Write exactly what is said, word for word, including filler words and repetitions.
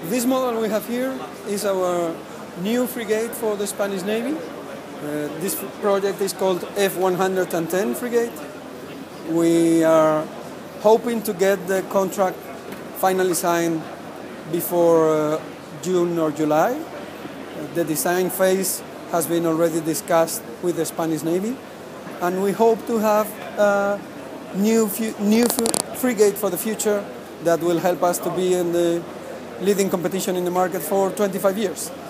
This model we have here is our new frigate for the Spanish Navy. Uh, this project is called F one ten frigate. We are hoping to get the contract finally signed before uh, June or July. Uh, the design phase has been already discussed with the Spanish Navy, and we hope to have a new, new frigate for the future that will help us to be in the leading competition in the market for twenty-five years.